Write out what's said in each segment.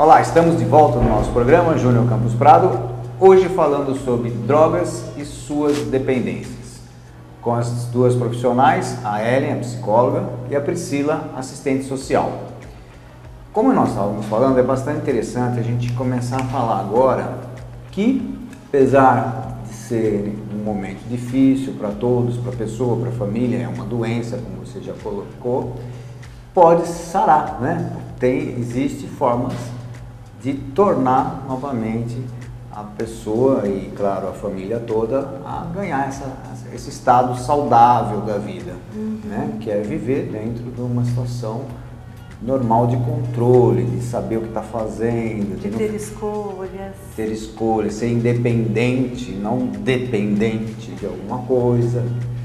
Olá, estamos de volta no nosso programa Júnior Campos Prado, hoje falando sobre drogas e suas dependências. Com as duas profissionais, a Ellen, a psicóloga, e a Priscila, assistente social. Como nós estávamos falando, é bastante interessante a gente começar a falar agora que, apesar de ser um momento difícil para todos, para a pessoa, para a família, é uma doença, como você já colocou, pode sarar, né? Existem formas de tornar novamente a pessoa e, claro, a família toda a ganhar esse estado saudável da vida, né? Que é viver dentro de uma situação normal de controle, de saber o que está fazendo, de ter escolhas. Ter escolhas, ser independente, não dependente de alguma coisa.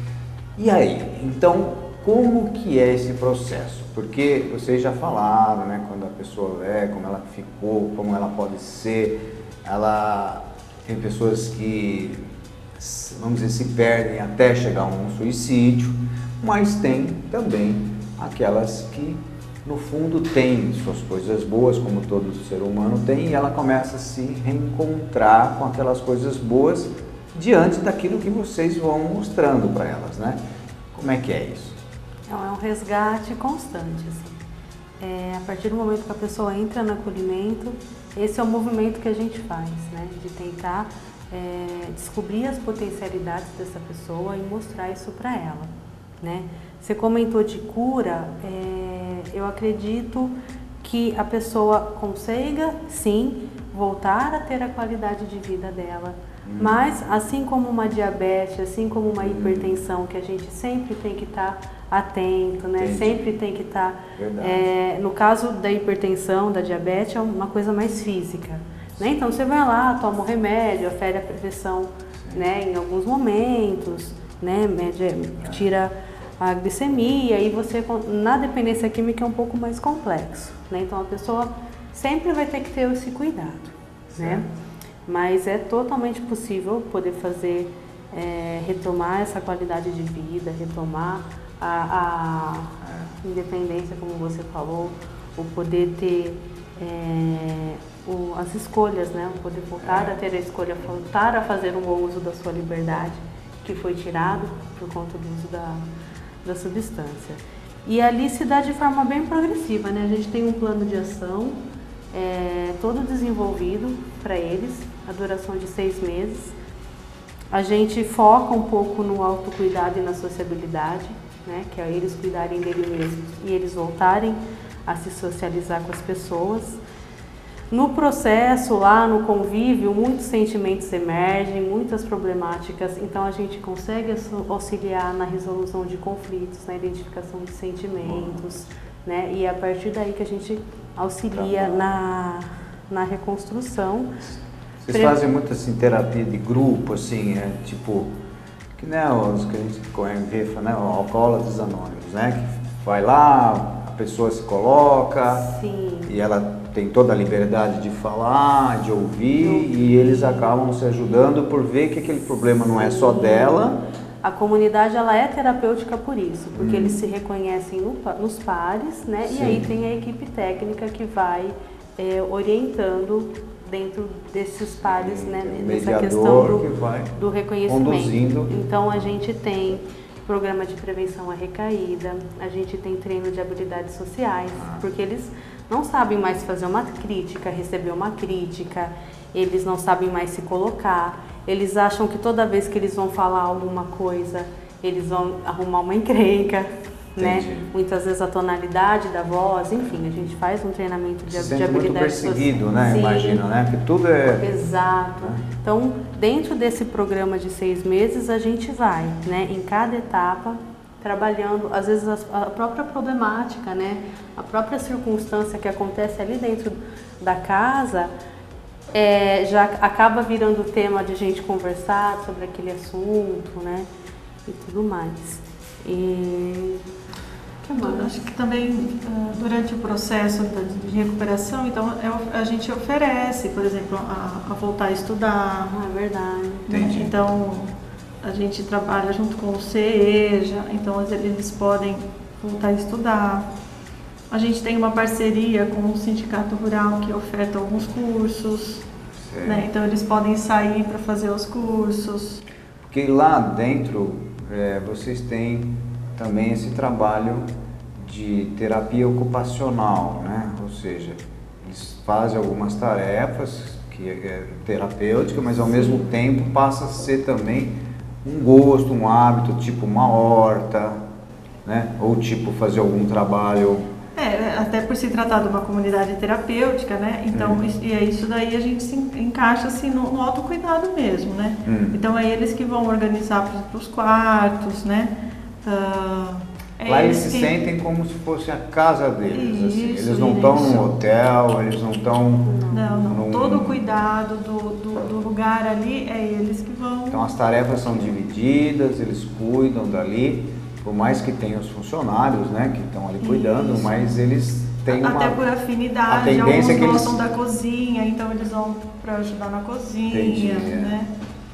E aí, então, como que é esse processo? Porque vocês já falaram, né, quando a pessoa é, como ela ficou, como ela pode ser, ela tem pessoas que, vamos dizer, se perdem até chegar a um suicídio, mas tem também aquelas que, no fundo, têm suas coisas boas, como todo ser humano tem, e ela começa a se reencontrar com aquelas coisas boas diante daquilo que vocês vão mostrando para elas, né? Como é que é isso? É um resgate constante, assim. A partir do momento que a pessoa entra no acolhimento, esse é o movimento que a gente faz, né? De tentar descobrir as potencialidades dessa pessoa e mostrar isso para ela, né? Você comentou de cura, eu acredito que a pessoa consiga, sim, voltar a ter a qualidade de vida dela. Mas, assim como uma diabetes, assim como uma hipertensão, que a gente sempre tem que estar atento, né? Entendi. Sempre tem que estar... no caso da hipertensão, da diabetes, é uma coisa mais física, né? Então, você vai lá, toma o remédio, afere a pressão, né? Em alguns momentos, né? Tira a glicemia, e você, na dependência química, é um pouco mais complexo, né? Então, a pessoa sempre vai ter que ter esse cuidado, né? Mas é totalmente possível poder fazer, retomar essa qualidade de vida, retomar a independência, como você falou, o poder ter as escolhas, né? O poder voltar a ter a escolha, voltar a fazer um bom uso da sua liberdade, que foi tirado por conta do uso da substância. E ali se dá de forma bem progressiva, né? A gente tem um plano de ação todo desenvolvido para eles, a duração de 6 meses. A gente foca um pouco no autocuidado e na sociabilidade, né? Que é eles cuidarem dele mesmos e eles voltarem a se socializar com as pessoas. No processo, lá no convívio, muitos sentimentos emergem, muitas problemáticas, então a gente consegue auxiliar na resolução de conflitos, na identificação de sentimentos, né? E é a partir daí que a gente auxilia na reconstrução. Vocês fazem muito assim, terapia de grupo, assim, tipo, que nem os que a gente vê, né, o Alcoólatras Anônimos, né? Que vai lá, a pessoa se coloca. Sim. E ela tem toda a liberdade de falar, de ouvir, e eles acabam se ajudando por ver que aquele problema não é só dela. A comunidade, ela é terapêutica por isso, porque eles se reconhecem nos pares, né? Sim. E aí tem a equipe técnica que vai orientando dentro desses pares, né? Nessa questão do reconhecimento. Conduzindo. Então a gente tem programa de prevenção à recaída, a gente tem treino de habilidades sociais, porque eles não sabem mais fazer uma crítica, receber uma crítica, eles não sabem mais se colocar, eles acham que toda vez que eles vão falar alguma coisa, eles vão arrumar uma encrenca, né? Muitas vezes a tonalidade da voz, enfim, a gente faz um treinamento de habilidades muito perseguido, né? Sim. Imagina, né? Porque tudo é... Exato. Então, dentro desse programa de 6 meses, a gente vai, né? Em cada etapa, trabalhando, às vezes, a própria problemática, né? A própria circunstância que acontece ali dentro da casa, já acaba virando tema de a gente conversar sobre aquele assunto, né? E tudo mais. Acho que também durante o processo de recuperação, então a gente oferece, por exemplo, a voltar a estudar. É verdade. Entendi. Então a gente trabalha junto com o CEJA, então eles podem voltar a estudar. A gente tem uma parceria com o Sindicato Rural que oferta alguns cursos, né? Então eles podem sair para fazer os cursos. Porque lá dentro vocês têm também esse trabalho de terapia ocupacional, né? Ou seja, eles fazem algumas tarefas que é terapêutica, mas ao mesmo tempo passa a ser também um gosto, um hábito, tipo uma horta, né? Ou tipo fazer algum trabalho. Até por se tratar de uma comunidade terapêutica, né? Então, isso daí a gente se encaixa assim no autocuidado mesmo, né? Então, é eles que vão organizar para os quartos, né? Lá eles se sentem como se fosse a casa deles, isso, assim. Eles não estão num hotel, eles não estão... Não. Todo o cuidado do lugar ali, é eles que vão... Então, as tarefas são divididas, eles cuidam dali. Por mais que tenham os funcionários, né, que estão ali cuidando, mas eles têm até por afinidade, alguns gostam da cozinha, então eles vão para ajudar na cozinha, né?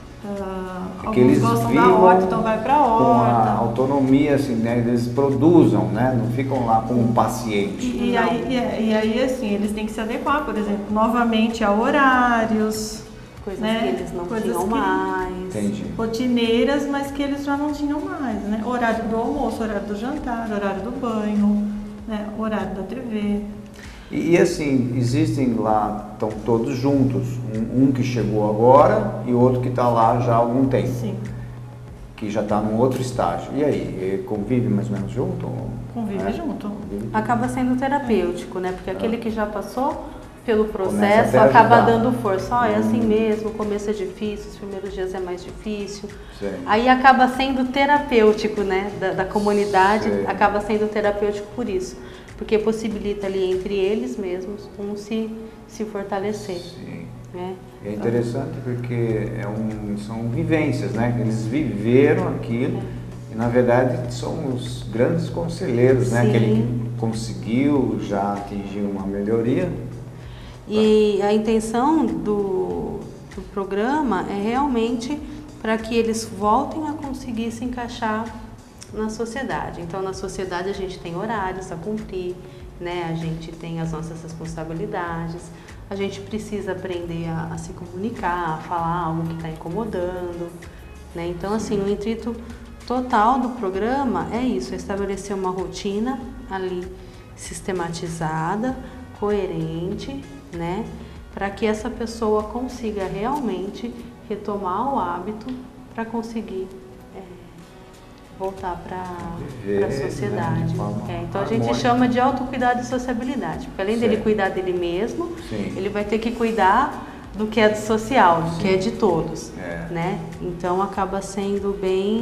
Alguns gostam da horta, então vai para a horta. Com a autonomia, assim, né, eles produzam, né, não ficam lá como um paciente. E aí, assim, eles têm que se adequar, por exemplo, novamente a horários. Coisas né? que eles não tinham mais. Entendi. Rotineiras, mas que eles já não tinham mais, né? Horário do almoço, horário do jantar, horário do banho, né? Horário da TV. E assim, existem lá, estão todos juntos, um que chegou agora e outro que está lá já há algum tempo. Sim. Que já está num outro estágio. E aí, convive mais ou menos junto? Convive junto. Acaba sendo terapêutico, né? Porque aquele que já passou pelo processo acaba dando força. É assim mesmo, o começo é difícil, os primeiros dias é mais difícil. Sim. Aí acaba sendo terapêutico, né? Da comunidade, acaba sendo terapêutico por isso. Porque possibilita ali entre eles mesmos se fortalecer. Sim. Né? É interessante porque são vivências, né? Eles viveram aquilo e na verdade são os grandes conselheiros, né? Aquele que conseguiu, já atingiu uma melhoria. E a intenção do programa é realmente para que eles voltem a conseguir se encaixar na sociedade. Então, na sociedade a gente tem horários a cumprir, né? A gente tem as nossas responsabilidades, a gente precisa aprender a se comunicar, a falar algo que está incomodando, né? Então, assim, o intuito total do programa é isso, é estabelecer uma rotina ali sistematizada, coerente, né? Para que essa pessoa consiga realmente retomar o hábito para conseguir voltar para a sociedade. Né, então a gente chama de autocuidado e sociabilidade, porque além dele cuidar dele mesmo, ele vai ter que cuidar do que é do social, do que é de todos, né? Então acaba sendo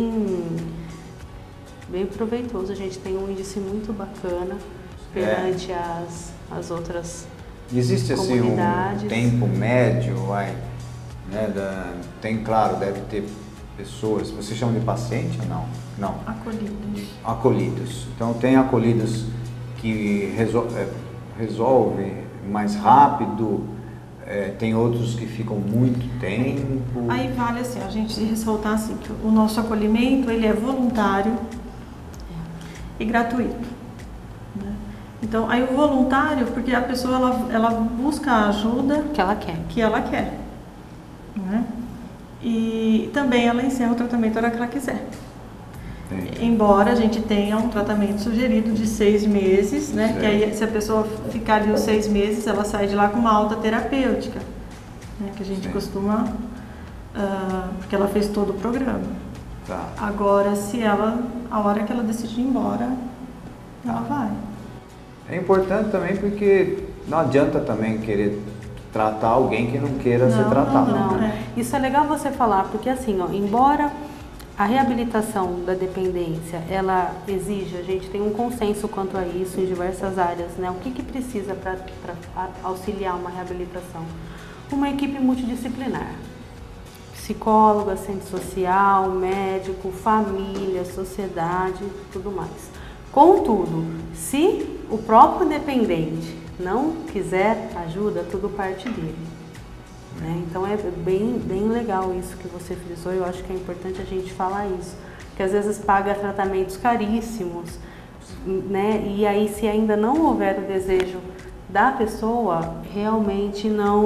bem proveitoso. A gente tem um índice muito bacana perante as outras existe assim um tempo médio, né? Tem, claro, deve ter pessoas, você chama de paciente ou não? Não. Acolhidos. Então tem acolhidos que resolvem mais rápido, tem outros que ficam muito tempo. Aí vale assim, a gente ressaltar assim, que o nosso acolhimento ele é voluntário e gratuito. Né? Então aí o voluntário, porque a pessoa ela busca a ajuda que ela quer. Né? E também ela encerra o tratamento a hora que ela quiser. Embora a gente tenha um tratamento sugerido de 6 meses, né? Que aí se a pessoa ficar ali os 6 meses, ela sai de lá com uma alta terapêutica, né? Que a gente costuma, porque ela fez todo o programa. Agora, a hora que ela decide ir embora, ela vai. É importante também porque não adianta também querer tratar alguém que não queira ser tratado. Não. Isso é legal você falar, porque assim, embora a reabilitação da dependência, ela exige, a gente tem um consenso quanto a isso em diversas áreas, né? O que precisa para auxiliar uma reabilitação? Uma equipe multidisciplinar. Psicólogo, assistente social, médico, família, sociedade, tudo mais. Contudo, se o próprio dependente não quiser ajuda, tudo parte dele. Né? Então é bem legal isso que você frisou, eu acho que é importante a gente falar isso, porque às vezes paga tratamentos caríssimos, né? E aí, se ainda não houver o desejo da pessoa, realmente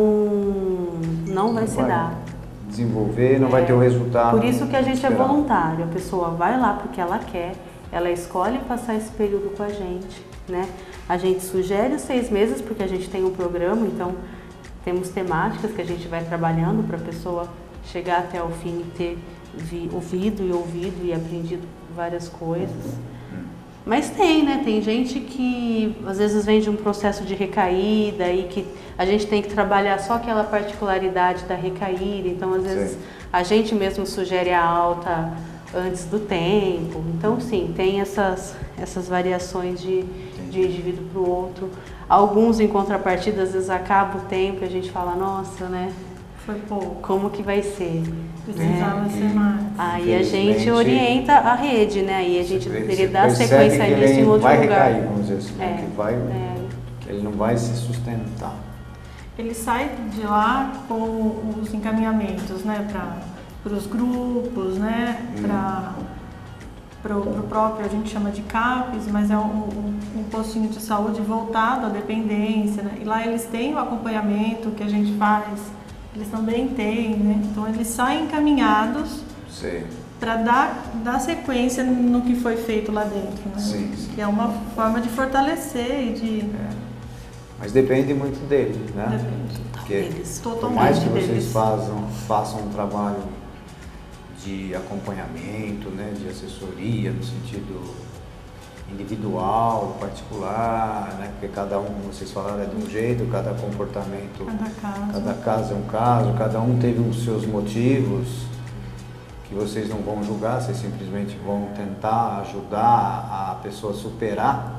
não vai se dar. Desenvolver, não vai ter o resultado. Por isso que a gente esperado. é voluntário, a pessoa vai lá porque ela quer, ela escolhe passar esse período com a gente, né? A gente sugere os 6 meses porque a gente tem um programa, então temos temáticas que a gente vai trabalhando para a pessoa chegar até o fim e ter ouvido e aprendido várias coisas. Mas tem, né? Tem gente que às vezes vem de um processo de recaída e que a gente tem que trabalhar só aquela particularidade da recaída. Então, às vezes, a gente mesmo sugere a alta antes do tempo. Então, sim, tem essas variações de indivíduo para o outro. Alguns, em contrapartida, às vezes acaba o tempo e a gente fala, nossa, né? Foi pouco. Como que vai ser? Precisava ser mais. Aí a gente orienta a rede, né? Aí a gente deveria dar sequência que nisso em outro vai lugar. Recair, vamos dizer assim, que ele não vai se sustentar. Ele sai de lá com os encaminhamentos, né? Para os grupos, né? Para o próprio, a gente chama de CAPES, mas é um postinho de saúde voltado à dependência, né? E lá eles têm o acompanhamento que a gente faz. Eles também têm, né? Então eles saem encaminhados para dar sequência no que foi feito lá dentro, né? Sim. Que é uma forma de fortalecer e de... Mas depende muito deles, né? Depende. Porque por Totalmente mais que deles. vocês façam um trabalho de acompanhamento, né? De assessoria no sentido individual, particular, né? Porque cada um, vocês falaram, é de um jeito, cada comportamento, cada caso é um caso, cada um teve os seus motivos que vocês não vão julgar, vocês simplesmente vão tentar ajudar a pessoa a superar.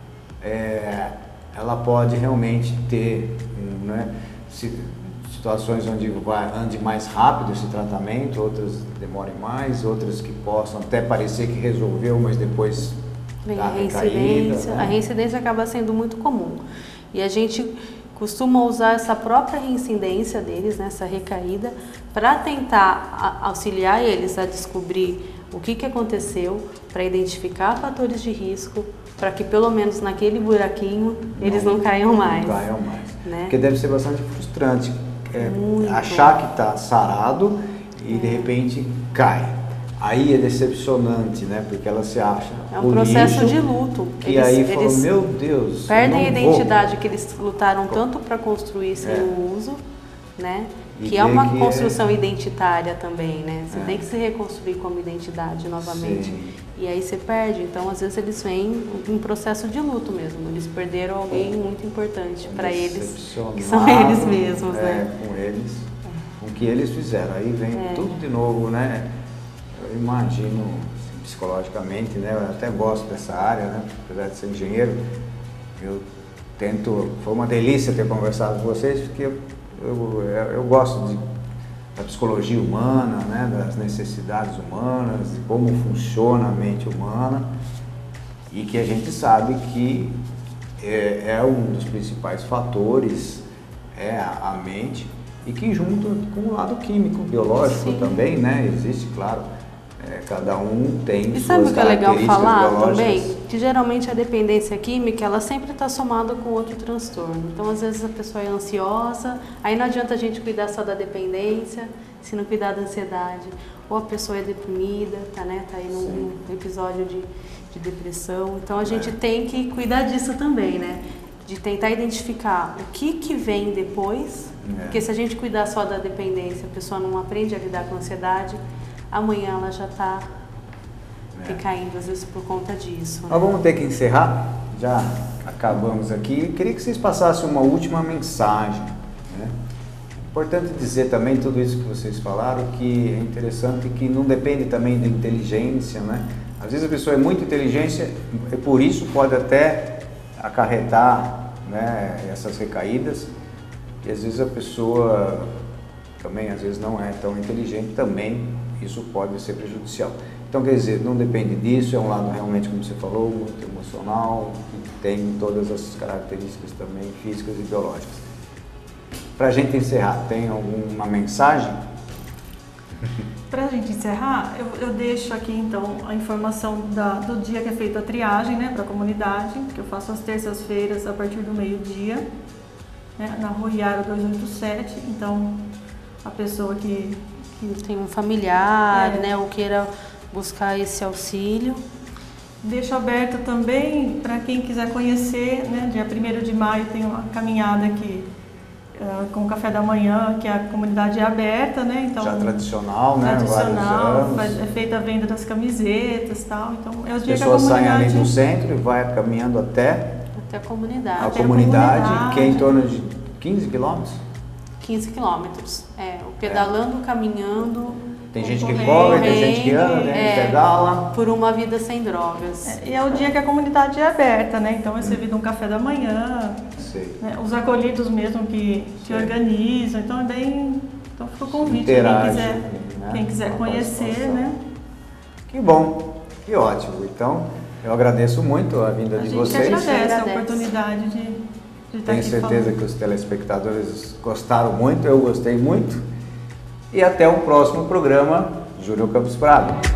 Ela pode realmente ter, né, situações onde ande mais rápido esse tratamento, outras demorem mais, outras que possam até parecer que resolveu, mas depois vem a reincidência. Né? A reincidência acaba sendo muito comum. E a gente costuma usar essa própria reincidência deles, né, essa recaída, para tentar auxiliar eles a descobrir o que aconteceu, para identificar fatores de risco, para que pelo menos naquele buraquinho eles não caiam mais. Não caiam mais. Né? Porque deve ser bastante frustrante achar que está sarado e de repente cai. Aí é decepcionante, né? Porque ela se acha é um processo lixo, de luto. E aí fala, meu Deus, perdem a identidade que eles lutaram tanto para construir sem o uso, né? Que é uma construção identitária também, né? Você tem que se reconstruir como identidade novamente. Sim. E aí você perde. Então, às vezes, eles vêm em processo de luto mesmo. Eles perderam alguém muito importante para eles, que são eles mesmos, né? Com eles, com o que eles fizeram. Aí vem tudo de novo, né? Eu imagino, assim, psicologicamente, né? Eu até gosto dessa área, né? Apesar de ser engenheiro, foi uma delícia ter conversado com vocês, porque eu gosto da psicologia humana, né? Das necessidades humanas, de como funciona a mente humana, e que a gente sabe que é um dos principais fatores, a mente, e que junto com o lado químico, biológico também, né? Existe, claro. Cada um tem e suas sabe o que é legal falar biológicas. também? Que geralmente a dependência química, ela sempre está somada com outro transtorno. Então, às vezes a pessoa é ansiosa, aí não adianta a gente cuidar só da dependência, se não cuidar da ansiedade. Ou a pessoa é deprimida, tá aí num episódio de depressão. Então, a gente tem que cuidar disso também, né? De tentar identificar o que vem depois, porque se a gente cuidar só da dependência, a pessoa não aprende a lidar com a ansiedade, amanhã ela já está recaindo, às vezes, por conta disso. Né? Nós vamos ter que encerrar, já acabamos aqui. Queria que vocês passassem uma última mensagem. Né? Importante dizer também tudo isso que vocês falaram, que é interessante que não depende também da inteligência. Né? Às vezes a pessoa é muito inteligente e por isso pode até acarretar, né, essas recaídas, e às vezes a pessoa também, às vezes não é tão inteligente, também isso pode ser prejudicial. Então, quer dizer, não depende disso, é um lado realmente, como você falou, muito emocional, que tem todas as características também físicas e biológicas. Para a gente encerrar, tem alguma mensagem? Para a gente encerrar, eu deixo aqui então a informação do dia que é feita a triagem, né, para a comunidade, que eu faço às terças-feiras a partir do meio-dia, né, na Rua Iara 287. Então, a pessoa que tem um familiar, né, ou queira buscar esse auxílio. Deixo aberto também para quem quiser conhecer, né, dia 1º de maio tem uma caminhada aqui com o café da manhã, que a comunidade é aberta, né? Então, já tradicional, né? Tradicional, é feita a venda das camisetas e tal. Então, é o dia as que a pessoas comunidade... saem ali do centro e vai caminhando até a comunidade. A comunidade, que é em torno de 15 quilômetros? 15 quilômetros. O pedalando, caminhando. Tem gente que corre, tem gente que anda, pedala. Por uma vida sem drogas. E é o dia que a comunidade é aberta, né? Então é servido um café da manhã, né? Os acolhidos mesmo que organizam. Então é bem... Então fica o convite, quem quiser conhecer, né? Que bom, que ótimo. Então, eu agradeço muito a vinda de vocês. A gente agradece a oportunidade de estar aqui. Tenho certeza que os telespectadores gostaram muito, eu gostei muito. E até o próximo programa, Júnior Campos Prado.